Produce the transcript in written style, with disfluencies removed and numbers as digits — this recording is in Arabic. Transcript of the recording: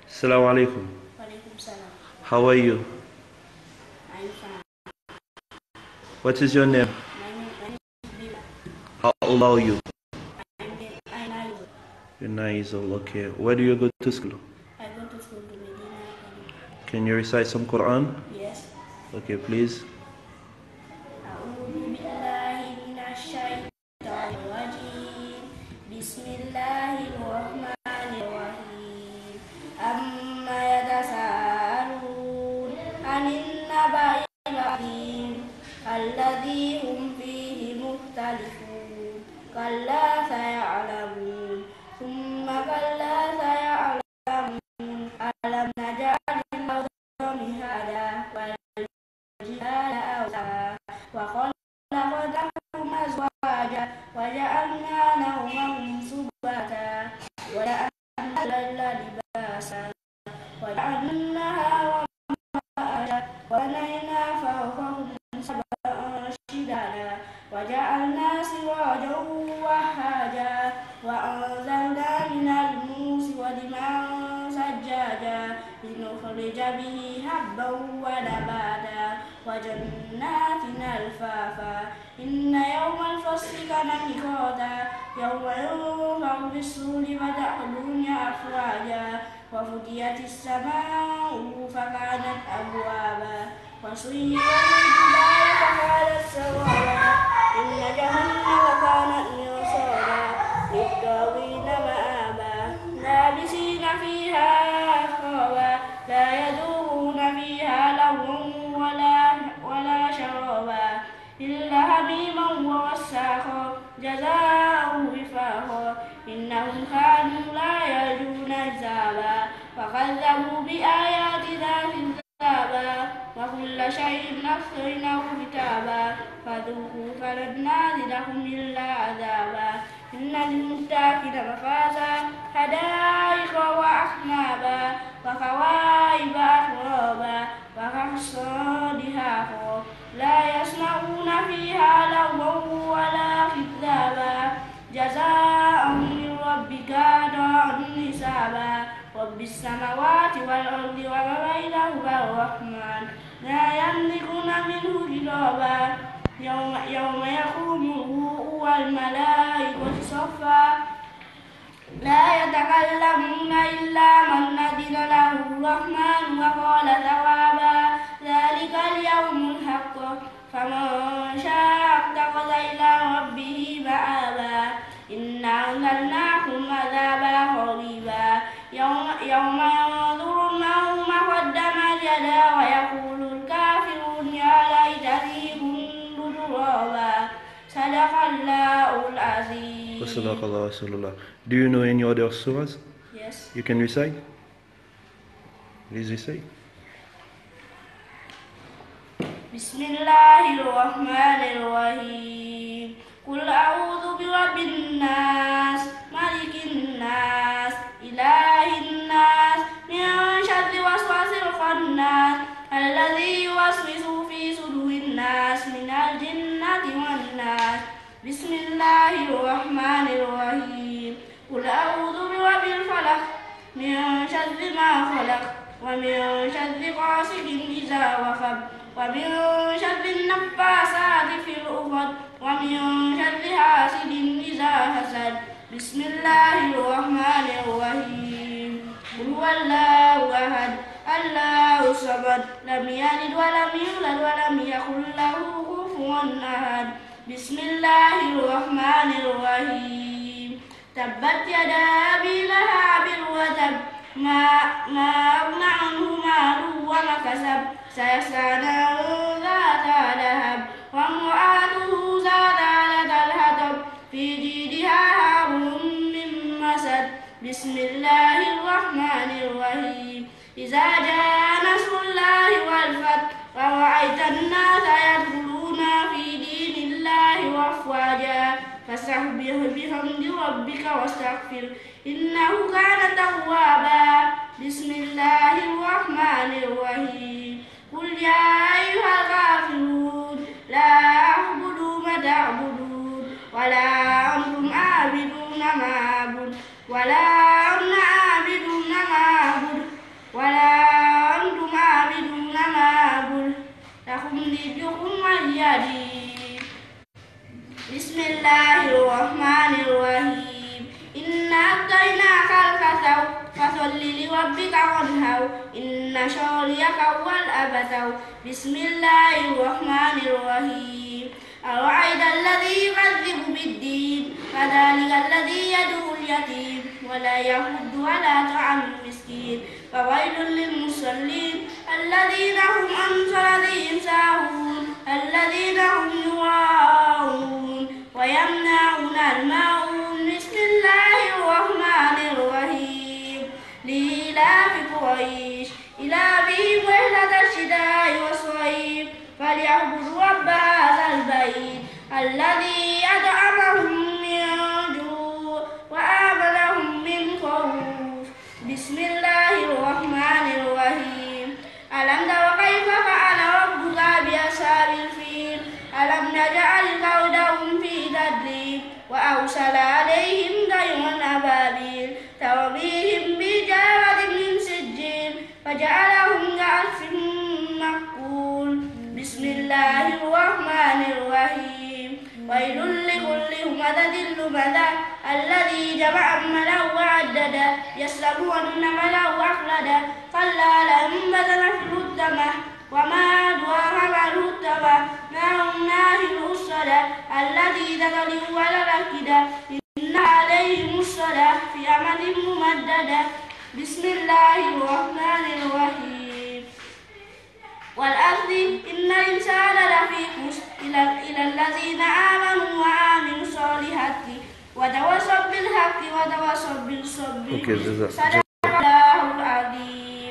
Assalamu alaikum. Walaikum salam. How are you? I'm fine. What is your name? My name is Bila. How old are you? I'm Alibu. You're 9 years old. Okay. Where do you go to school? I go to school to Medina Academy. Can you recite some Quran? Yes. Okay, please. أعوذ بالله من الشيطان الرجيم. بسم الله الرحمن الرحيم. أما يتساءلون عن النبأ العظيم الذي هم فيه مختلفون كلا سيعلمون ثم كلا سيعلمون ألم نجعل الأرض مهادا والجبال أوتادا وخلقناكم أزواجا وجعلنا نومكم سباتا وجعلنا الليل لباسا وجعلنا النهار معاشا وبنينا فوقكم سبعا شدادا وجعلنا سراجا وهاجا وأنزلنا من الموسم دماء سجاجا لنخرج به حبا ونباتا وجنات ألفافا إن يوم الفصل كان ميقاتا يوم ينفخ في الصور فتأخذون أفواجا وفتحت السماء فكانت أبوابا وسيرت الجبال فكانت سرابا إن جهنم كانت مرصادا للطاغين مآبا لابسين فيها أحقابا لا يذوقون فيها لغوا ولا شرابا إلا حميما وغساقا جزاء وفاقا إنهم كانوا لا يرجون حسابا وكذبوا بآياتنا كذابا وكل شيء أحصيناه كتابا فذوقوا فلن نزدهم إلا عذابا إن للمتقين مفازا حدائق وأعنابا وكواعب أترابا وكأسا دهاقا لا يسمعون فيها لغوا ولا كذابا جزاء من ربك عطاء حسابا رب السماوات والأرض وما بينهما الرحمن لا يملكون منه خطابا يوم يقوم الروح والملائكة صفا لا يتكلمون إلا من أذن له الرحمن وقال ثوابا ذلك اليوم الحق فمن شاء اتخذ إلى ربه مآبا إنا أنزلناكم عذابا قريبا يوم ينظر المرء ما قدمت يداه ويقول الكافرون يا ليتني كنت ترابا صدق الله العظيم. Wassalamualaikum Rasulullah. Do you know any other surahs? Yes. You can recite? Please recite. بسم الله الرحمن الرحيم قل أعوذ برب الناس ملك الناس إله الناس من شر وسواس الخناس الذي يوسوس في صدور الناس من الجنة والناس بسم الله الرحمن الرحيم قل أعوذ برب الفلق من شر ما خلق ومن شر غاسق إذا وقب ومن شر النفاثات في العقد ومن شر حاسد إذا حسد بسم الله الرحمن الرحيم قل هو الله أحد الله الصمد لم يلد ولم يولد ولم يكن له كفوا أحد بسم الله الرحمن الرحيم تبت يدا أبي لهب وتب ما أغنى عنه ماله وما كسب سيصلى نارا ذات لهب وامرأته ذات الحطب في جيدها حبل من مسد بسم الله الرحمن الرحيم إذا جاء نصر الله والفتح ورأيت الناس يدخلون في دين الله أفواجا فسبح بحمد ربك واستغفر إنه كان توابا بسم الله الرحمن الرحيم قل يا أيها الكافرون لا أعبد ما تعبدون ولا أنتم عابدون ما أعبد ولا أنا عابد ما أعبد أبتر إن شانئك هو الأبتر. بسم الله الرحمن الرحيم. أرأيت الذي يكذب بالدين فذلك الذي يدعو اليتيم ولا يحض على طعام المسكين فويل للمصلين الذين هم عن صلاتهم ساهون الذين هم يراءون ويمنعون الماعون. بسم الله الرحمن الرحيم. لإيلاف قريش إيلافهم رحلة الشتاء والصيف فليعبدوا رب هذا البيت الذي أطعمهم من جوع وآمنهم من خوف. بسم الله الرحمن الرحيم. ألم تر كيف فعل ربك بأصحاب الفيل ألم نجعل كيدهم في تدليل وأرسل عليهم طيرا أبابيل ترميهم بحجارة من سجيل فجعلهم كعصف مأكول. بسم الله الرحمن الرحيم. ويل لكل همزة لمزة الذي جمع مالا وعدده يحسب أن ماله أخلده كلا لينبذن في الحطمة وما أدراك ما الحطمة نار الحصدة التي تطلع على الأفئدة إنها عليهم الصلاة في أمد ممددة. بسم الله الرحمن الرحيم. والأرض إن الإنسان لفي خسر إلى الذين آمنوا وعملوا الصالحات وتواصوا بالحق وتواصوا بالصبر.